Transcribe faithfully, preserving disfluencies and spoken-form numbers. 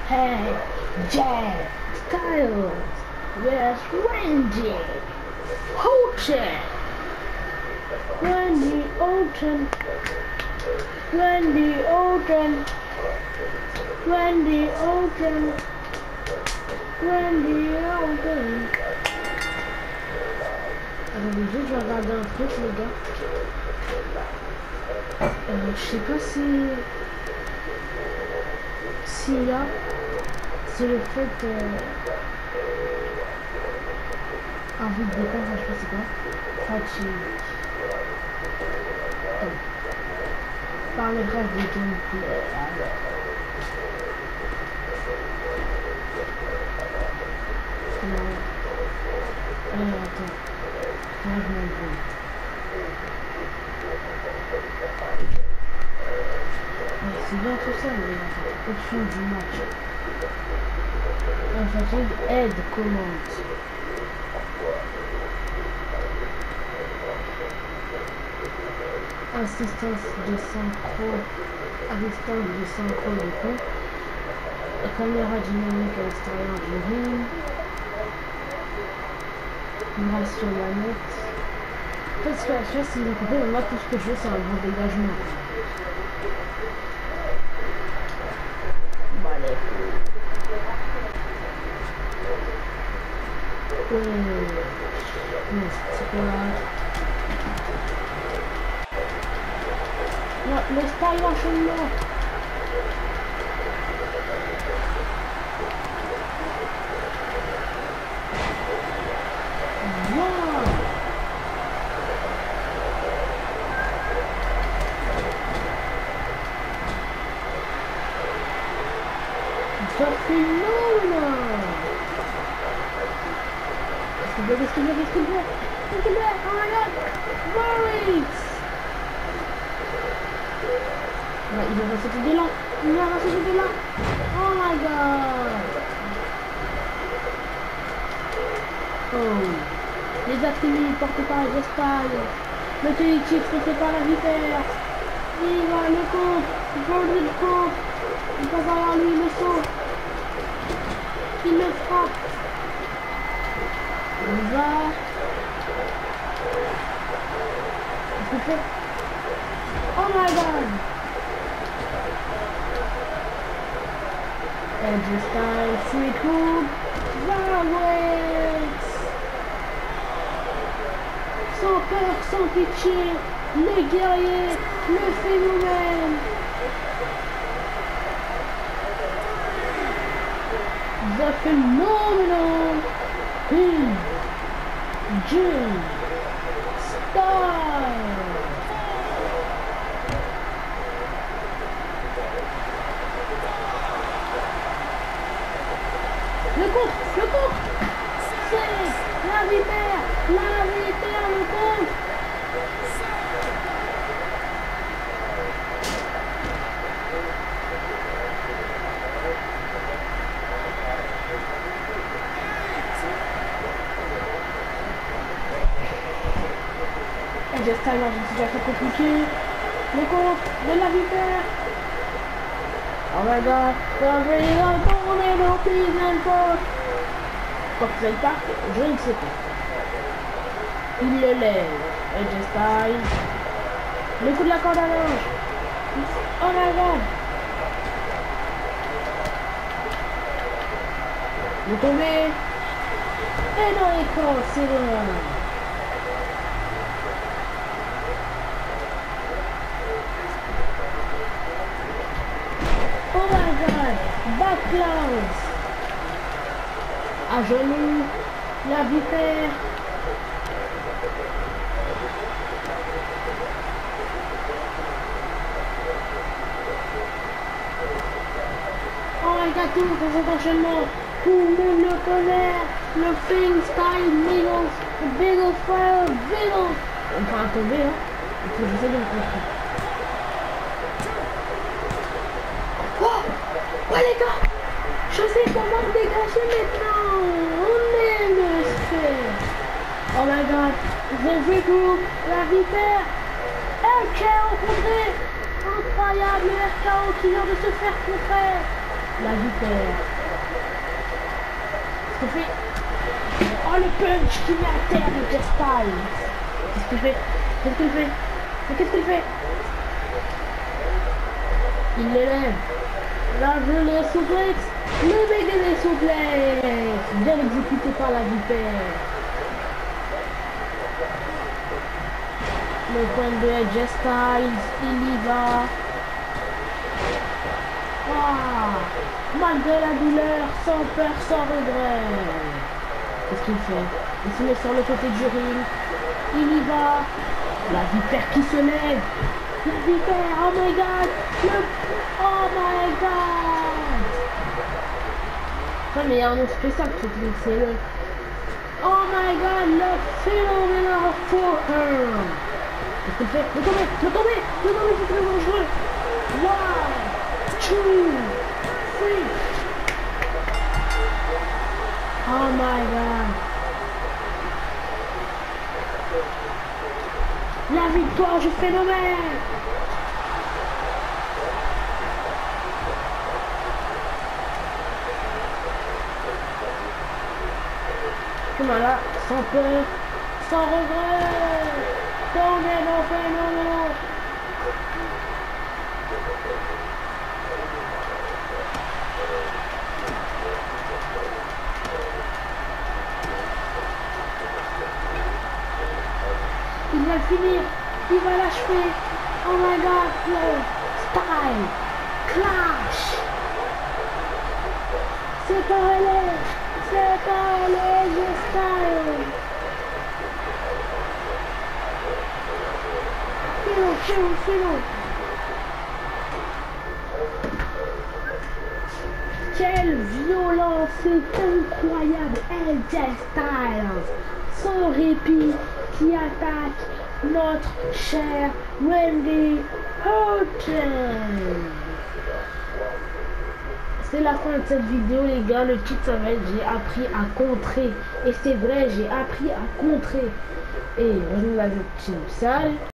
Hey, Jack Styles, where's Randy? Orton, Randy Orton, Randy Orton, Randy Orton, Randy Orton. Attendez juste, je vais regarder un truc les gars. Euh, je sais pas si... Si là, c'est le fait... Euh... Un vide de dépense, je sais pas c'est quoi. Fatigue. Oh. Par le reste du gameplay, alors... Non. Euh, attends. Là, je m'en vais. C'est bien tout ça, mais attends. Option du match. La fatigue, aide, commande. Assistance de synchro. Assistance de synchro du coup. La caméra dynamique à l'extérieur du ring. Grâce sur la manette. Parce que la chose, si vous comprenez, moi tout ce que je veux, c'est un bon dégagement. Bah, allez. Euh... Mais c'est quoi là? Non, le style enchaînement. Qu'est-ce qu'il y a, qu'est-ce qu'il y a, qu'est-ce qu'il y a, oh my god, Warwick. Bah, il va sauter de là, il va sauter de là, oh my god. Oh, les attributs portés par les Styles, le collectif porté par la vipère, il va le compte, il va le compte, il passe derrière lui le saut, il le frappe. On va... Oh my god! Edge style, sweet hoop, Warwick! Sans peur, sans pitié, le guerrier, le phénomène! The phenomenal King James Styles. Le contre, le contre, c'est la vipère, la vipère, le contre. Edge Styles dans une situation compliquée. Le contre de la vipère. Oh my god, the real tornado season four. Quand il aille pas, je ne sais pas. Il le lève. Edge Styles. Le coup de la corde à linge. Oh my god. Il est tombé. Et dans les corps, c'est bon. Backlash. À genoux, la vipère. Oh my god, tout dans cet enchaînement. Tout le monde le connaît. Le Finn Style, Middle, Biddle Fire, Biddle. On va tomber, hein. Il faut que j'essaie de me construire. Ouais les gars, je sais comment me dégager maintenant. On est le fait. Oh my god, the regroup, la vipère, R K O rencontré. Incroyable, le R K O qui vient de se faire contrer. La vipère. Qu'est-ce qu'il fait? Oh le punch qui met à terre le J Styles. Qu'est-ce qu'il fait? Qu'est-ce qu'il fait? Mais qu'est-ce qu'il fait? Il l'élève. Là je le souplex. Le mec des souplex. Bien exécuté par la vipère. Le point de J Styles, il y va. Ah, malgré la douleur, sans peur, sans regret. Qu'est-ce qu'il fait? Il se met sur le côté du ring. Il y va. La vipère qui se lève. La vipère, oh my god. Le... Oh my god. Ouais, mais il y a un autre spécial, c'est le... Oh my god, le phénoménal forearm. Qu'est-ce qu'il fait? Le tomber, le tomber, le tomber, c'est très dangereux. One, two, three. Oh my god. La victoire du phénomène. Voilà, sans peur, sans regret. Tornado phénomène. Il va le finir, il va l'achever. Oh my god, le style, clash. C'est pas relais, c'est pas relais, le style. Fais-le, fais-le, fais-le. Quelle violence, c'est incroyable, A J Styles, sans répit, qui attaque notre cher Randy Orton. C'est la fin de cette vidéo les gars, le titre ça va être j'ai appris à contrer. Et c'est vrai, j'ai appris à contrer. Et je vous la dis, salut.